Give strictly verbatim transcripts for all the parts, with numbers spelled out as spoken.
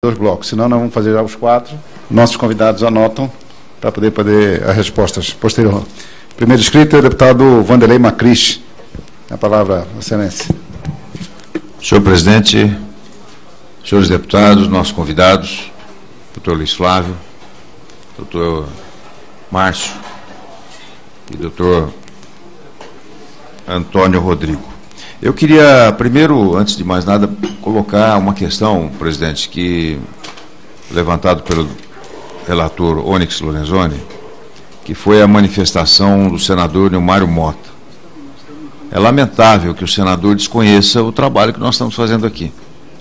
dois blocos, senão nós vamos fazer já os quatro. Nossos convidados anotam para poder poder as respostas posteriores. Primeiro inscrito é o deputado Vanderlei Macris. A palavra, excelência. Senhor presidente, senhores deputados, nossos convidados, doutor Luiz Flávio, doutor Márcio e doutor Antônio Rodrigo. Eu queria, primeiro, antes de mais nada, colocar uma questão, presidente, que levantado pelo relator Onyx Lorenzoni, que foi a manifestação do senador Nilmário Mota. É lamentável que o senador desconheça o trabalho que nós estamos fazendo aqui.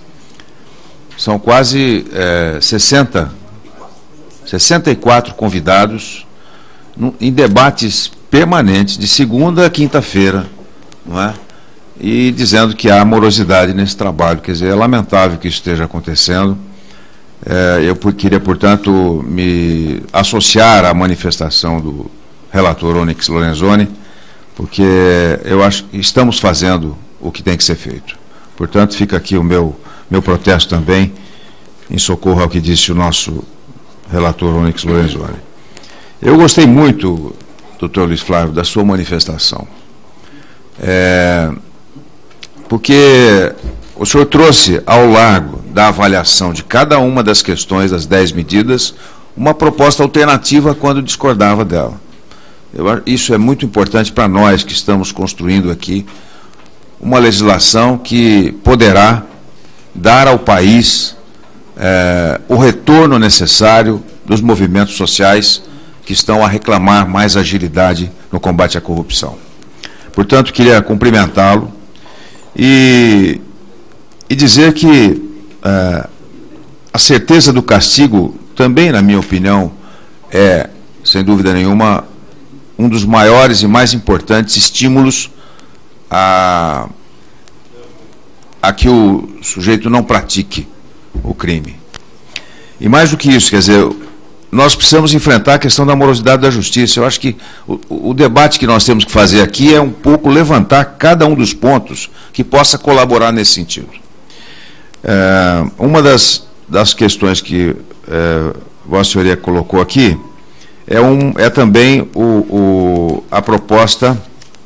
São quase é, sessenta, sessenta e quatro convidados no, em debates permanentes, de segunda a quinta-feira, não é? E dizendo que há morosidade nesse trabalho. Quer dizer, é lamentável que isso esteja acontecendo. É, eu queria, portanto, me associar à manifestação do relator Onyx Lorenzoni, porque eu acho que estamos fazendo o que tem que ser feito. Portanto, fica aqui o meu, meu protesto também, em socorro ao que disse o nosso relator Onyx Lorenzoni. Eu gostei muito, doutor Luiz Flávio, da sua manifestação, é, porque o senhor trouxe, ao largo da avaliação de cada uma das questões, das dez medidas, uma proposta alternativa quando discordava dela. Eu, isso é muito importante para nós que estamos construindo aqui uma legislação que poderá dar ao país é, o retorno necessário dos movimentos sociais que estão a reclamar mais agilidade no combate à corrupção. Portanto, queria cumprimentá-lo e, e dizer que é, a certeza do castigo também, na minha opinião, é, sem dúvida nenhuma, um dos maiores e mais importantes estímulos a, a que o sujeito não pratique o crime. E mais do que isso, quer dizer, nós precisamos enfrentar a questão da morosidade da justiça. Eu acho que o, o debate que nós temos que fazer aqui é um pouco levantar cada um dos pontos que possa colaborar nesse sentido. É, uma das, das questões que é, Vossa Senhoria colocou aqui É, um, é também o, o, a proposta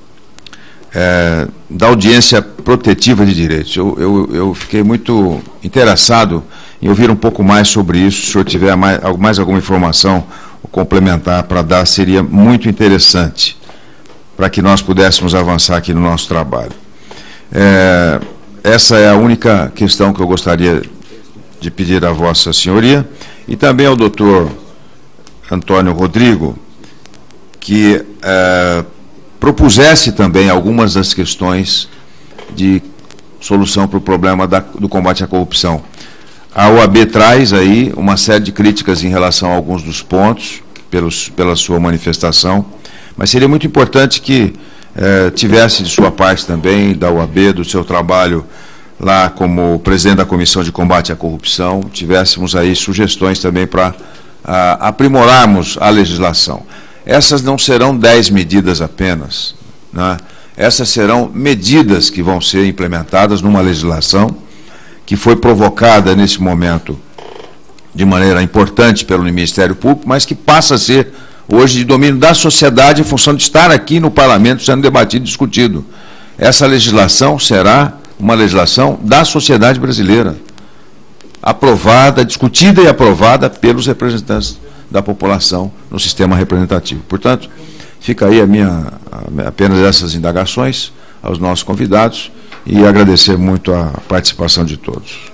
é, da audiência protetiva de direitos. Eu, eu, eu fiquei muito interessado em ouvir um pouco mais sobre isso. Se o senhor tiver mais, mais alguma informação complementar para dar, seria muito interessante, para que nós pudéssemos avançar aqui no nosso trabalho. É, essa é a única questão que eu gostaria de pedir a Vossa Senhoria, e também ao doutor Antônio Rodrigo, que eh, propusesse também algumas das questões de solução para o problema da, do combate à corrupção. A O A B traz aí uma série de críticas em relação a alguns dos pontos, pelos, pela sua manifestação, mas seria muito importante que eh, tivesse de sua parte também, da O A B, do seu trabalho lá como presidente da Comissão de Combate à Corrupção, tivéssemos aí sugestões também para a aprimorarmos a legislação. Essas não serão dez medidas apenas, né? Essas serão medidas que vão ser implementadas numa legislação que foi provocada nesse momento de maneira importante pelo Ministério Público, mas que passa a ser hoje de domínio da sociedade em função de estar aqui no Parlamento sendo debatido e discutido. Essa legislação será uma legislação da sociedade brasileira, aprovada, discutida e aprovada pelos representantes da população no sistema representativo. Portanto, fica aí a minha, a, apenas essas indagações aos nossos convidados e agradecer muito a participação de todos.